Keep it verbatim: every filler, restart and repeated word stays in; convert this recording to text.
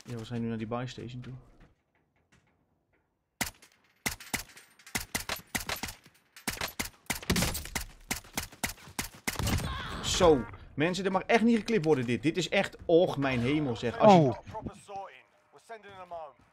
Ja, we zijn nu naar die buy station toe. Zo. Mensen, dit mag echt niet geklipt worden dit. Dit is echt... Och, mijn hemel zeg. Als je... Oh. Proper sorting. We're sending them home.